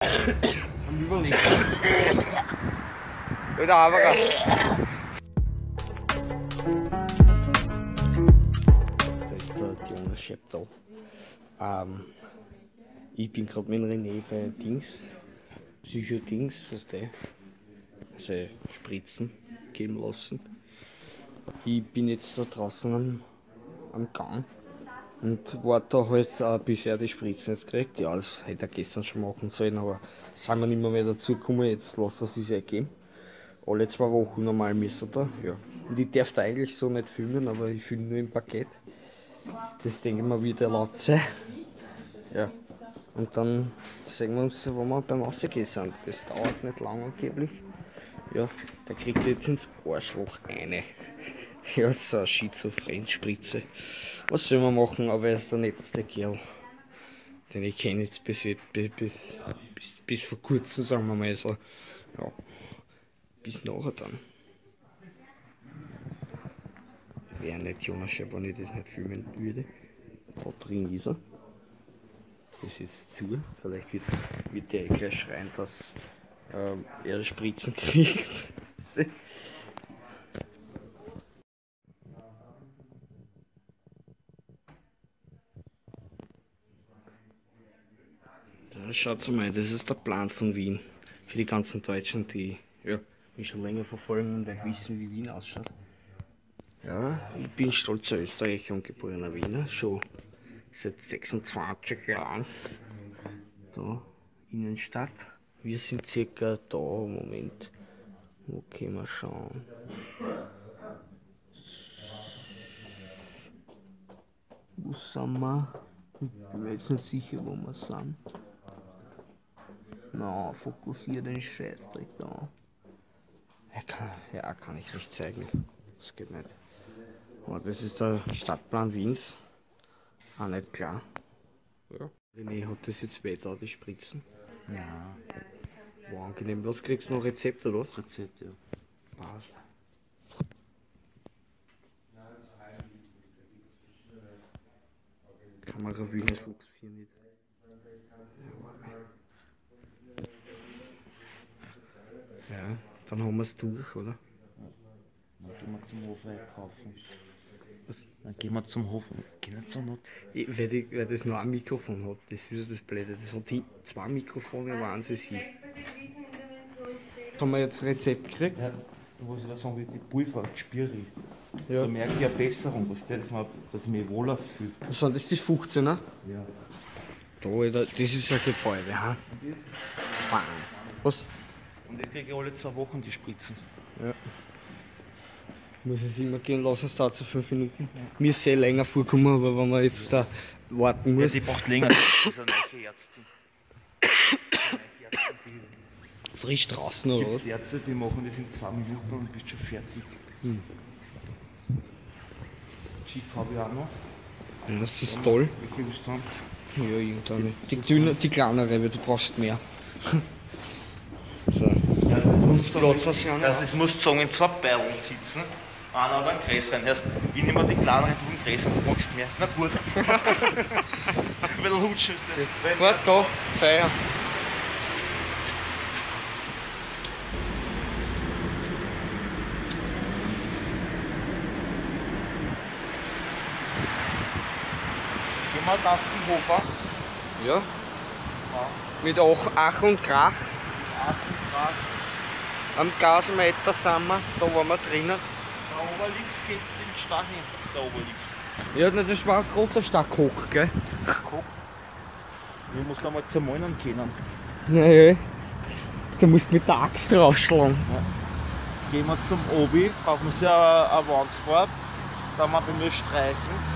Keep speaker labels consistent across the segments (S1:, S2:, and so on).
S1: Am Überlegen. Wieder aber. Da ist der Jonas Scheptal. Ich bin gerade mit René bei Dings, Psycho-Dings, weißt du, also Spritzen geben lassen. Ich bin jetzt da draußen am Gang und warte halt, bis er die Spritzen jetzt kriegt. Ja, das hätte er gestern schon machen sollen, aber sind wir nicht mehr dazu gekommen, jetzt lässt er sich es geben. Alle 2 Wochen normal müssen da, ja. Und ich darf da eigentlich so nicht filmen, aber ich filme nur im Paket. Das denke ich mal wieder laut sein. Ja. Und dann sehen wir uns, wo wir beim Rausgehen sind. Das dauert nicht lang angeblich. Ja, der kriegt jetzt ins Arschloch eine. Ja, so eine Schizophren-Spritze. Was soll man machen, aber er ist der netteste Kerl. Den ich kenne jetzt bis vor kurzem, sagen wir mal so. Ja, bis nachher dann. Wäre nicht Jonas Scheptal, wenn ich das nicht filmen würde. Da drin ist er. Das ist zu. Vielleicht wird der gleich schreien, dass er Spritzen kriegt. Da schaut mal, das ist der Plan von Wien. Für die ganzen Deutschen, die ja, mich schon länger verfolgen und nicht wissen, wie Wien ausschaut. Ja, ich bin stolzer Österreicher und geborener Wiener, schon seit 26 Jahren. Da, Innenstadt. Wir sind circa da, Moment, wo können wir schauen? Wo sind wir? Ich bin mir jetzt nicht sicher, wo wir sind. Na, fokussiere den Scheißdreck da. Ja, kann ich nicht zeigen. Das geht nicht. Aber das ist der Stadtplan Wiens. Auch nicht klar. Ja. René hat das jetzt weiter, die Spritzen.
S2: Ja.
S1: Wow, angenehm. Was kriegst du noch? Rezept oder was?
S2: Rezept, ja.
S1: Passt. Kamera will nicht fokussieren jetzt. Ja, dann haben wir es durch, oder?
S2: Dann gehen wir zum Hof einkaufen.
S1: Was?
S2: Dann gehen wir zum Hof. Gehen wir zur Not.
S1: Weil das nur ein Mikrofon hat, das ist ja das Blöde. Das hat 2 Mikrofone, waren sie hin. Haben wir jetzt Rezept gekriegt?
S2: Ja, was ich da sagen will, die Pulver, die Spiri.
S1: Ja.
S2: Da merke ich eine Besserung, dass ich mich wohler fühle.
S1: Was sind das, die 15er?
S2: Ja.
S1: Da, Alter, das ist ein Gebäude, ha?
S2: Und das?
S1: Bam. Was?
S2: Und das kriege ich alle 2 Wochen, die Spritzen.
S1: Ja. Muss es immer gehen lassen, es dauert so 5 Minuten. Mir ist sehr länger vorkommen, aber wenn man jetzt da warten
S2: Ja,
S1: muss.
S2: die braucht länger. Das ist eine neue Ärztin.
S1: Frisch draußen
S2: Es
S1: oder
S2: gibt
S1: was?
S2: Ärzte, die machen das in 2 Minuten und bist schon fertig. Chip habe ich auch noch.
S1: Ja, das ist toll.
S2: Welche willst du haben?
S1: Ja, irgendeine. Die dünne, die kleinere, weil du brauchst mehr. So.
S2: Ja, das muss
S1: Platz, was ich auch noch
S2: also es muss sagen, in 2 Beilen sitzen. Einer oder ein größeren. Erst ich nehme die kleineren, du den größeren, du magst mehr. Na gut. Ein bisschen hutschen.
S1: Warte da, Feier.
S2: Gehen wir da zum Hofer.
S1: Ja. Mit Ach und Krach.
S2: 8 Grad.
S1: Am Gasmeter sind wir, da waren wir drinnen.
S2: Da oben links geht den Stach hin. Da oben links.
S1: Ja, das war ein großer Stackhock, gell?
S2: Kopf. Ich muss da mal zermalmen können.
S1: Naja, du musst mit der Axt draufschlagen.
S2: Gehen wir zum Obi, kaufen Sie eine Wandfarbe. Da machen wir nur streichen.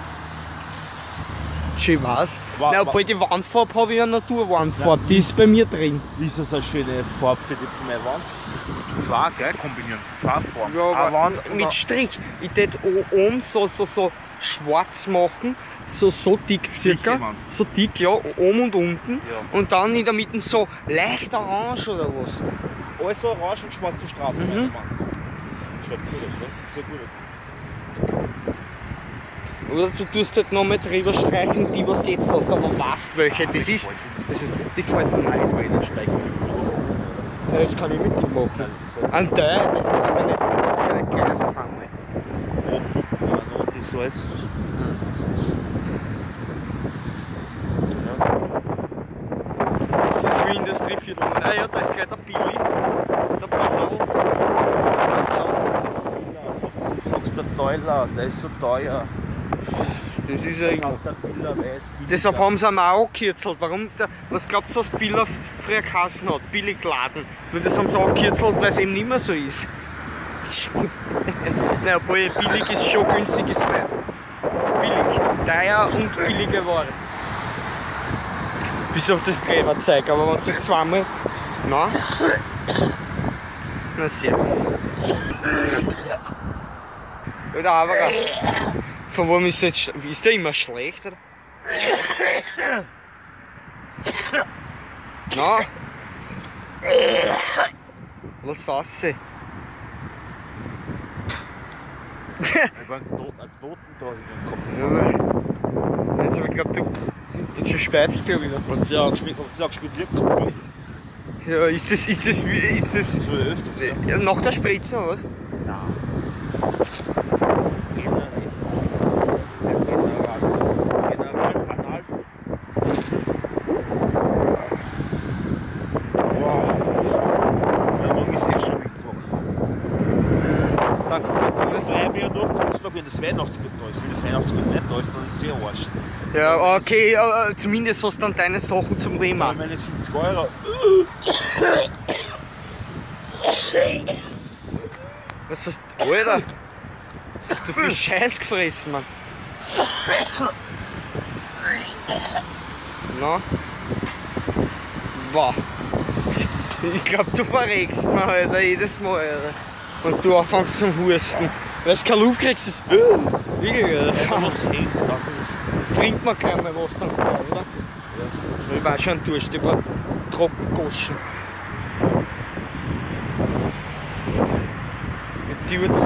S1: Schön war's. Na, obwohl die Wandfarbe habe ich ja Naturwandfarbe, die ist bei mir drin.
S2: Ist das eine schöne Farbe für meine Wand? 2, gell? Kombinieren. 2 Farben.
S1: Ja,
S2: Eine
S1: aber
S2: Wand
S1: mit Strich. Ich tät oben so schwarz machen, so dick circa.
S2: meinst du?
S1: So dick, ja, oben und unten.
S2: Ja.
S1: Und dann in der Mitte so leicht orange oder was.
S2: Alles so orange und schwarze Streifen.
S1: Mhm.
S2: Schaut gut aus, ne? Sehr gut aus.
S1: Oder du tust halt noch mal drüber streichen, die was du jetzt hast, aber weißt welche das ist. Das ist, die gefällt mir nicht.
S2: Weil dann steigt es.
S1: Ja, jetzt kann ich mit ihm machen. Ein Teil, das machst du nicht. Das ist ein kleines Fangen.
S2: Und das so alles.
S1: Das ist wie Industrieviertel. Ah ja, da ist gleich der Billy. Der Billo.
S2: Du sagst der Teuler, der ist so teuer.
S1: Das ist ja
S2: Das heißt, der Biller weiß.
S1: deshalb haben sie einmal auch gekürzelt. Warum? Was glaubt ihr, was Biller früher geheißen hat? Billigladen. Nur das haben sie auch gekürzelt, weil es eben nicht mehr so ist. Naja, obwohl billig ist schon, günstig ist es nicht. Billig. Teuer und billige Ware. Bis auf das Gräberzeug, aber wenn du das zweimal. Na? Na, servus. Oder aber. Von wem ist jetzt. Ist der immer schlecht, oder? Na? Lass raus.
S2: Ich war ein Toten da in den Kopf.
S1: Jetzt hab ich geglaubt, du speibst ja wieder.
S2: Und sie hat gespielt, wirklich.
S1: Ja, ist das.
S2: So öfters.
S1: Ja, nach der Spritze oder was?
S2: Nein. Wenn das Weihnachtsgut da ist. Wenn das Weihnachtsgut nicht da ist, dann ist es sehr Arsch.
S1: Ja, okay, zumindest hast du dann deine Sachen zum
S2: Ich
S1: Thema.
S2: meine 70 Euro.
S1: Was hast du. Alter! Was hast du für Scheiß gefressen, Mann? Na? Boah. Ich glaub, du verregst mir, Alter, jedes Mal, Alter. Und du anfängst zum Husten. Weil du keine Luft kriegst, ist
S2: Was hängt da?
S1: Trinkt man gleich mal was dann, oder? Ja. Ich war schon Durst, ich war trocken goschen. Mit dir wird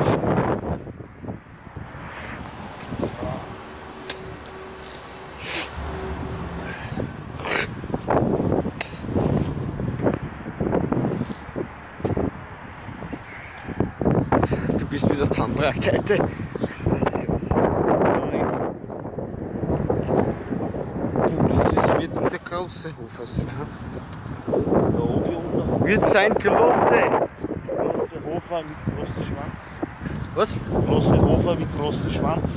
S1: du bist wieder zusammengebracht heute. Das wird der große Hofer sein.
S2: Da oben unten.
S1: Wird sein große.
S2: Große Hofer mit großem Schwanz.
S1: Was?
S2: Große Hofer mit großem Schwanz.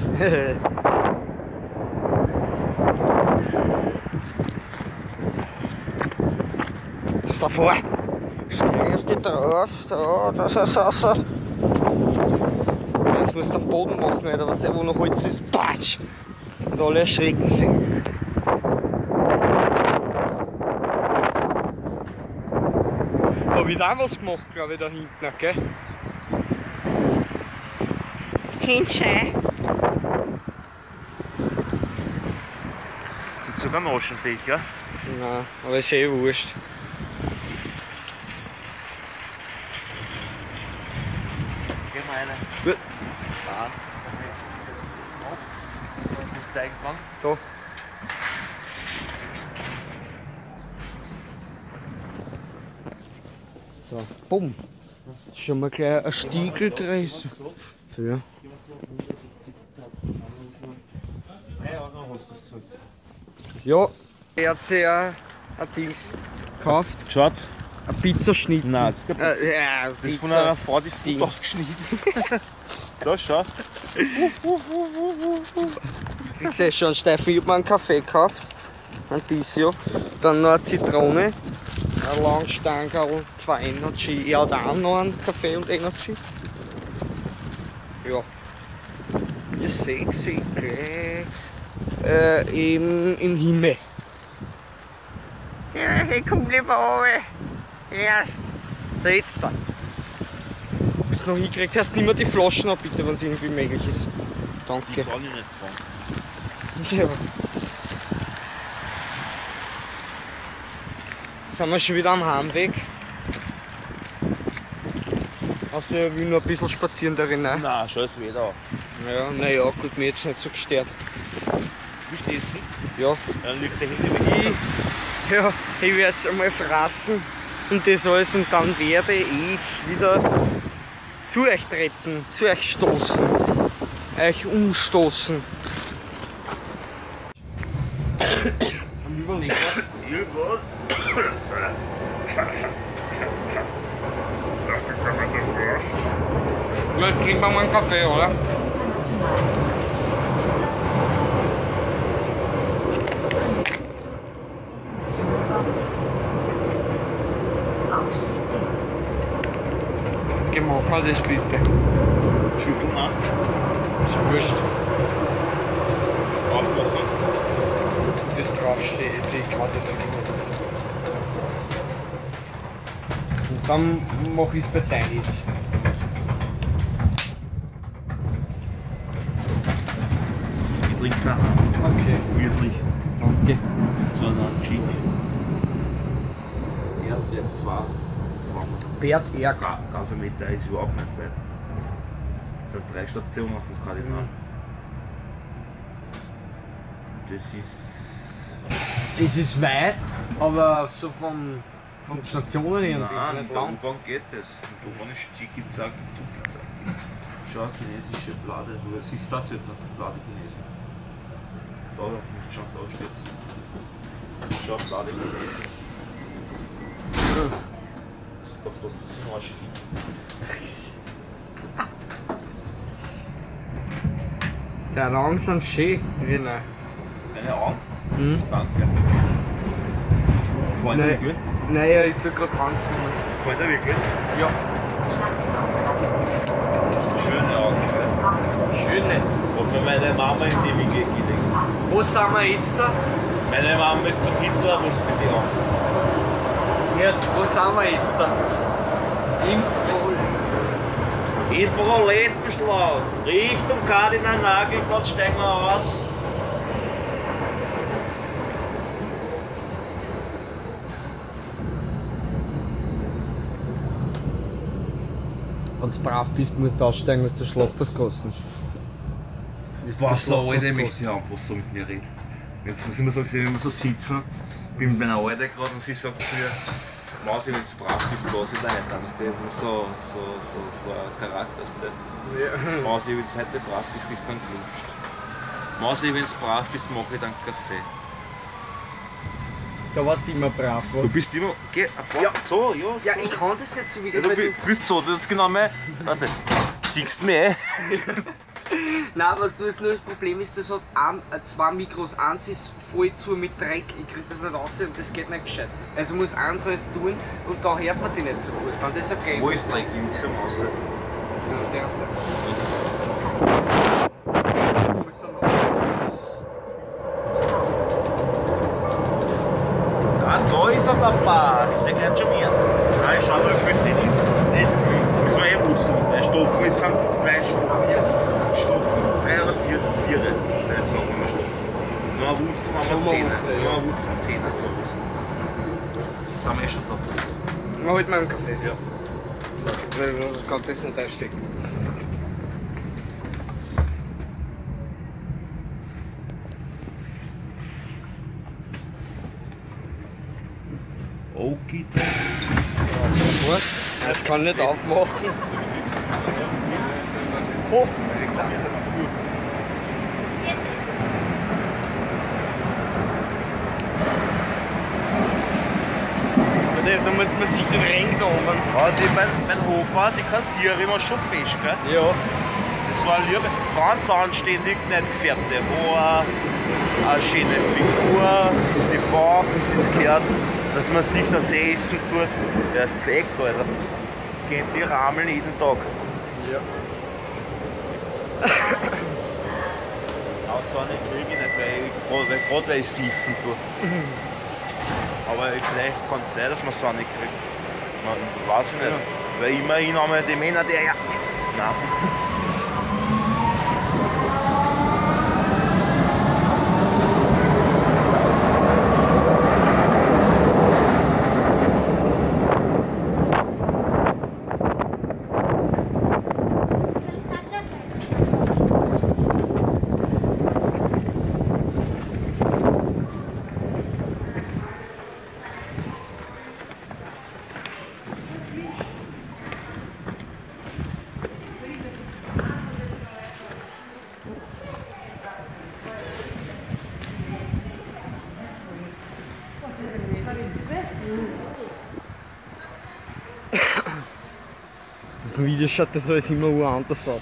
S1: Stopp, boah! Schreib dich drauf, da, das ist außer. Jetzt musst du den Boden machen, Alter, was der wo noch Holz ist. Patsch! Und alle erschrecken sich. Da wird auch was gemacht, glaube ich, da hinten, gell? Kindchen.
S2: Gibt sogar einen Aschenbecher.
S1: Nein, aber ist eh wurscht.
S2: Geh mal eine.
S1: Gut.
S2: Was? Das ist Teigmann.
S1: Da. So, bumm. Schon mal gleich ein Stiegel gerissen. Ja.
S2: 3 Euro hast du es gesagt.
S1: Ja, er hat sich ein Dings gekauft.
S2: Schaut.
S1: Ein Pizzaschnitt.
S2: Nein, das ist
S1: Ja,
S2: das ist von einer Frau, die
S1: Ding.
S2: Food ausgeschnitten. Da schau.
S1: Ich sehe schon, Steffi hat mir einen Kaffee gekauft. Ein Disio. Dann noch eine Zitrone. Ein Langstangerl, 2 Energy. Er hat auch noch einen Kaffee und Energy. Ja. Ihr seht sie gleich im Himmel. Ja, ich komm lieber runter. Erst. Da jetzt da. Hast du noch hingekriegt? Hast du nicht mehr die Flaschen ab, bitte, wenn es irgendwie möglich ist. Danke.
S2: Die kann ich nicht fahren.
S1: Ja. Sind wir schon wieder am Heimweg. Also ich will noch ein bisschen spazieren darin. Ne?
S2: Nein, schau es wieder.
S1: Ja, naja, gut, mir jetzt nicht so gestört.
S2: Wie stehst du?
S1: Ja.
S2: Dann liegt der Handy mit
S1: Ja, ich werde es einmal fraßen und das alles und dann werde ich wieder zu euch treten, zu euch stoßen, euch umstoßen. Am Überlegen. Ja, jetzt trinken wir mal einen Kaffee, oder? Mach mal das bitte.
S2: Schütteln nach.
S1: Ist wurscht.
S2: Aufmachen.
S1: Das draufsteht, ich kann das eigentlich nicht. Und dann mache ich es bei Deins.
S2: Ich trinke nach.
S1: Okay.
S2: Wirklich.
S1: Danke.
S2: So einen Chick. Erdbeer 2.
S1: Bert Ärger.
S2: Gasometer ist überhaupt nicht weit. Es sind 3 Stationen auf dem Kardinal.
S1: Das ist weit, aber so von Stationen her
S2: Nein,
S1: nicht lang.
S2: wann geht das? Und da vorne ist Chiki Zack, Zuki Zack. Schau, chinesische Blade, du siehst das hier, Blade Chinesen. Da, musst schon da steht. Schau, Blade Chinesen. Das ist ein Arsch.
S1: Der Rang sind schön, René.
S2: Deine Augen?
S1: Hm?
S2: Danke. Freunde, wie gut?
S1: Naja, ich tu grad ranziehen.
S2: Freunde, wie gut?
S1: Ja.
S2: Schöne Augen, gell?
S1: Schöne.
S2: Hat mir meine Mama in die Wiege gelegt.
S1: Wo sind wir jetzt da?
S2: Meine Mama ist zum Hitler und sie die Augen.
S1: Erst, wo sind wir jetzt da? Im
S2: In Proletenschlau, Richtung Kardinal Nagelplatz steigen wir aus.
S1: Wenn du brav bist, musst du aussteigen mit der Schlachtersgassen.
S2: Was so Alter, möchte ich haben, was so mit mir redet. Jetzt muss ich immer so sitzen, bin mit meiner Alte gerade und sie sagt zu mir, Mausi, wenn du brav bist, lass ich da nicht an. So ein Charakter. Ja. Mausi, wenn du heute brav bist, kriegst du dann gelutscht. Mausi, wenn du brav bist, mach ich dann Kaffee.
S1: Da warst du immer brav, was?
S2: Du bist immer. Geh, ja. So, ja. So.
S1: Ja, ich kann das nicht so wie
S2: Ja, du bist so, du hast genau mein. Warte, siehst du mich?
S1: Nein, was nur das Problem ist, das hat zwei Mikros. Eins ist voll zu mit Dreck, ich krieg das nicht raus und das geht nicht gescheit. Also muss eins alles tun und da hört man die nicht so gut. Dann ist okay.
S2: Wo ist Dreck? Ich will so raus.
S1: Auf der Seite.
S2: Ah, da ist er, Papa. Der gehört schon mir. Nein, ich schau mal, wie viel drin ist. Nicht viel. Müssen wir eh putzen. Ein Stopfen ist sind 3 Stopfen. 3 oder 4. Das sagen wir mal Stopfen. Wenn wir Wurzeln haben wir 10. Wenn wir Wurzeln 10, sowas. Sind wir eh schon da.
S1: Mach halt mal einen Kaffee.
S2: Ja.
S1: Ich kann das nicht einstecken.
S2: Okay.
S1: Das kann nicht aufmachen. Oh, klasse. Da muss man sich den Ring da oben.
S2: Ah, mein Hofer, die Kassiererin war schon fest, gell?
S1: Ja.
S2: Das war lieb. Ganz anständig, nicht gefährdet. Ohr, eine schöne Figur, ist sie Bauch, es ist gehört, dass man sich das essen tut. Perfekt, Alter. Kennt die Rameln jeden Tag.
S1: Ja.
S2: Außer eine kriege ich nicht, gerade weil ich sniffen tue. Aber vielleicht kann es sein, dass man es auch nicht kriegt. Man weiß ich nicht. Ja. Weil immerhin haben wir die Männer, der ja. Nein.
S1: dem Video schaut das alles immer anders aus.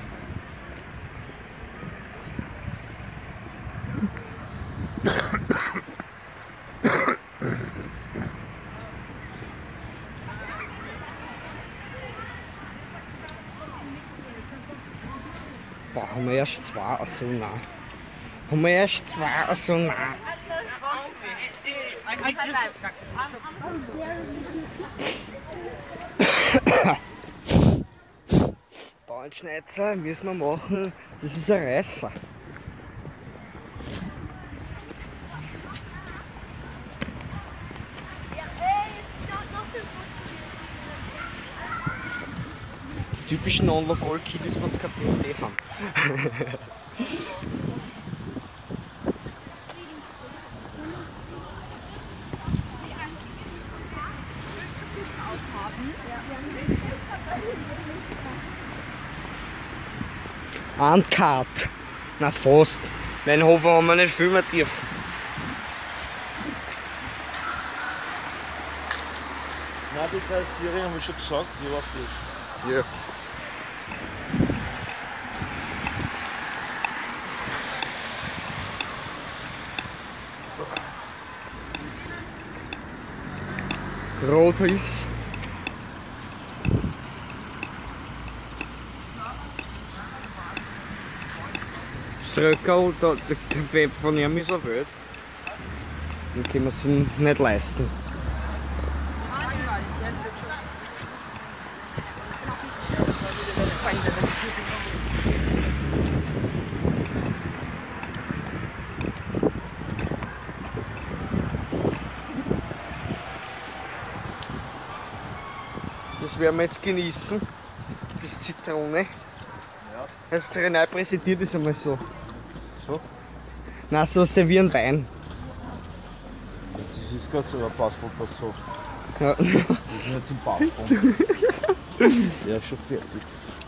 S1: Boah, haben wir erst zwei? Achso, nein. Haben wir erst zwei? Achso, nein. Bauernschneizer müssen wir machen, das ist ein Reißer. Die typischen Non-Local-Kiddies, wenn sie keine CND haben. Uncut. Na fast. Meinen Hofer haben wir nicht filmen dürfen.
S2: Nein, die drei Tiere haben wir schon gesagt, die war frisch.
S1: Ja. Rotris. Ströckerl, der Kaffee von ihm ist auf Welt. Den können wir sich nicht leisten. Das werden wir jetzt genießen, das Zitrone. Ja. Das René präsentiert es einmal so.
S2: So?
S1: Nein, so ist der wie ein Wein.
S2: Das ist gar so ein Bastelpass so.
S1: Ja.
S2: Das ist nicht zum Basteln. Der ist schon fertig.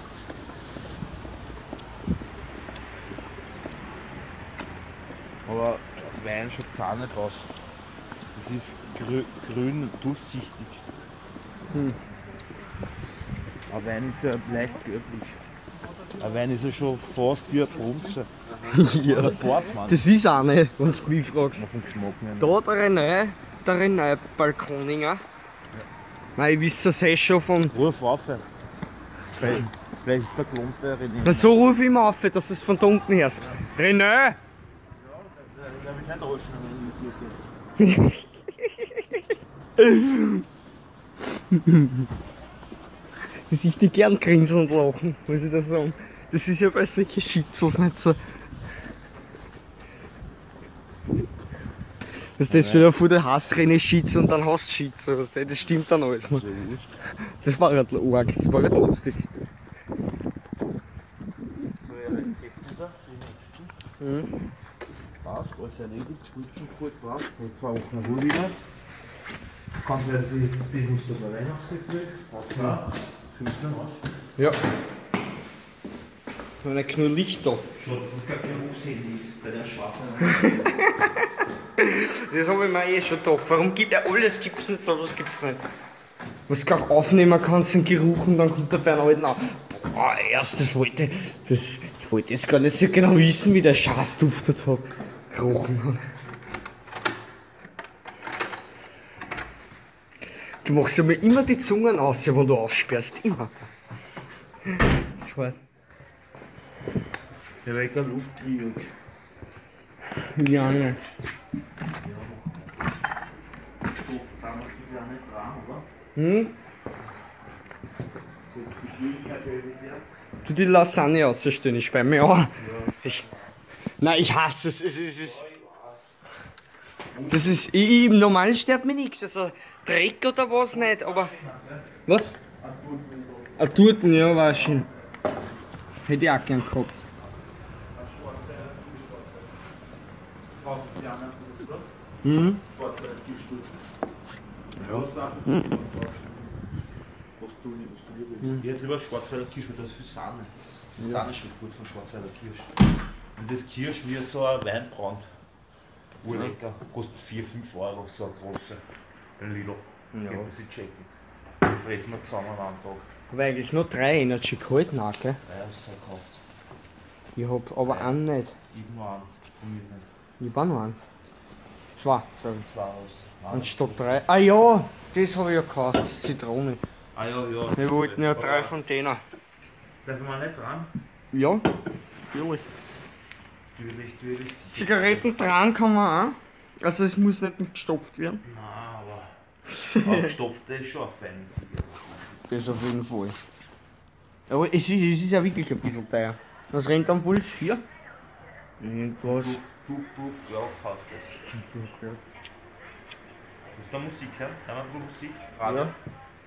S2: Aber Wein schaut auch nicht aus. Das ist grün und durchsichtig. Ein Wein ist ja leicht gelblich. Ein Wein ist ja schon fast wie ein Bronze.
S1: Ja.
S2: Oder Farbmann.
S1: Das ist auch nicht, wenn du mich fragst.
S2: Auf den Geschmack nicht.
S1: Da der René Balkoninger. Ja. Nein, ich weiß das eh schon von.
S2: Ruf auf. Vielleicht ist der Klumpe René.
S1: Na, so ruf ich ihm auf, dass es von da unten hörst. René!
S2: Ja, der wird nicht rauschen, wenn ich mit dir gehe.
S1: Dass ich die gern grinsen und lachen, muss ich da sagen. Das ist ja bei solchen Schizo's nicht so. Weißt du, stell dir vor, du hast René Schizo und dann hast du Schizo, weißt du, das stimmt dann alles noch. Das war halt arg, das war halt lustig.
S2: So, ja, Rezepte da, die nächsten. Passt, alles erledigt, Spritzen kurz raus, vor 2 Wochen Ruhe wieder. Kannst du also jetzt die Lust auf ein Weihnachtsgefühl? Passt klar. 15 Arsch.
S1: Ja. So eine Knurrlicht da.
S2: Schau, dass es kein Berufshandy ist, bei der schwarzen.
S1: Das habe ich mir eh schon gedacht. Warum gibt er alles? Gibt's nicht so, was gibt's nicht? Was du auch aufnehmen kannst, den Geruch und dann kommt der bei einem alten an. Boah, erst, ich wollte jetzt gar nicht so genau wissen, wie der Scheiß duftet hat. Gerochen hat. Du machst ja mir immer die Zungen aus, wenn du aufsperrst. Immer. Das war.
S2: Der war keine Luftkrieg.
S1: Ja, ne.
S2: So, damals ist ja nicht dran, oder?
S1: Hm?
S2: So, die Möglichkeit wieder.
S1: Du die Lasagne ausstellen, ich bei mir an. Nein, ich hasse es. Das ist. Im Normalen stört mir nichts. Also Dreck oder was nicht, aber. Was? Ein Turten, ja, war schön. Hätte ich auch gern gehabt. Mhm.
S2: Ja. Ich hätte lieber Schwarzwälder Kirsch, weil da ist viel Sahne. Die Sahne schmeckt gut von Schwarzwälder Kirsch. Und das Kirsch wie so ein Weinbrand. Urlecker. Kostet 4-5 Euro, so eine große. Ein Lidl.
S1: Ja.
S2: Ich muss sie checken. Die fressen wir zusammen an einem Tag.
S1: habe eigentlich nur 3 Energy geholt, nein, gell?
S2: Ja, hast du verkauft.
S1: Ich hab aber einen nicht.
S2: Ich nur einen. Von mir nicht.
S1: Ich war noch einen. 2, sag ich.
S2: 2 hast.
S1: Anstatt 3. Ah ja, das habe ich ja gekauft, das Zitrone.
S2: Ah ja, ja.
S1: Wir wollten ja 3 von denen.
S2: Darf man nicht dran?
S1: Ja, natürlich.
S2: Natürlich.
S1: Zigaretten dran kann man auch. Also es muss nicht gestopft werden.
S2: Nein, aber gestopft ist schon eine feine Zigarette.
S1: Das auf jeden Fall. Aber es ist ja wirklich ein bisschen teuer. Was rennt am Puls 4? Irgendwas.
S2: Du Glas hast du. Ist da Musik, ja? Haben wir Musik? Radio?
S1: Ja.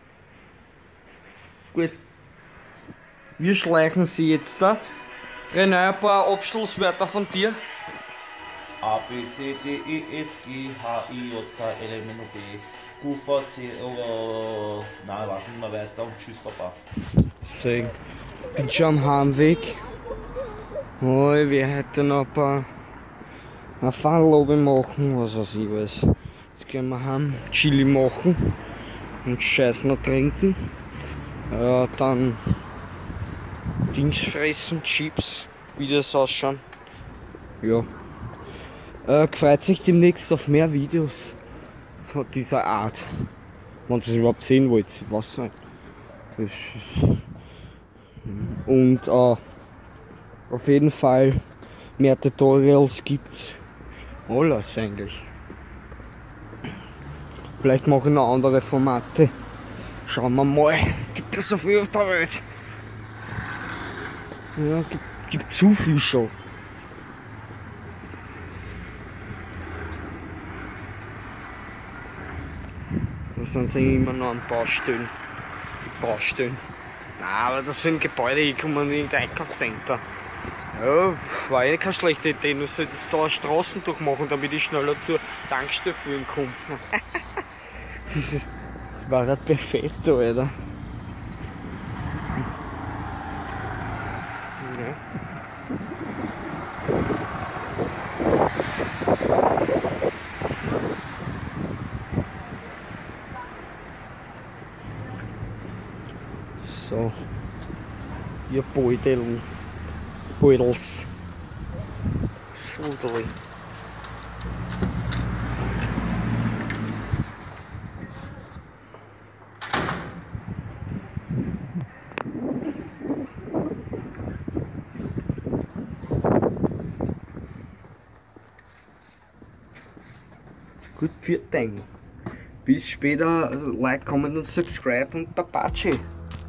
S1: Gut. Wir schleichen sie jetzt da. René, ein paar Abschlusswörter von dir.
S2: A, B, C, D, E, F, G, H, I, J, K, L, M, N, O, P, Q, V, C, nein, ich weiß nicht mehr weiter und tschüss, Papa.
S1: So, ich bin schon am Heimweg. Oh, ich werde heute noch ein Fahrlobby machen, was weiß ich was. Jetzt gehen wir heim, Chili machen und Scheiß noch trinken. Dann Dings fressen, Chips, wie das ausschauen. Ja. Freut sich demnächst auf mehr Videos von dieser Art. Wenn ihr es überhaupt sehen wollt, ich weiß nicht. Und auf jeden Fall mehr Tutorials gibt's. Alles eigentlich. Vielleicht mache ich noch andere Formate. Schauen wir mal. Gibt es so viel auf der Welt? Ja, gibt zu viel schon. Das sind sie immer noch an Baustellen. Die Baustellen. Nein, aber das sind Gebäude, ich komme in irgendein Einkaufscenter. Ja, war eh keine schlechte Idee, nur sollten sie da Straßen durchmachen, damit ich schneller zur Tankstelle fahren komme. Das war halt perfekt, Alter. Ja. So, ihr Beutels. Sudeli. Gut, für den. Bis später, Like, Comment und Subscribe und Babatschi.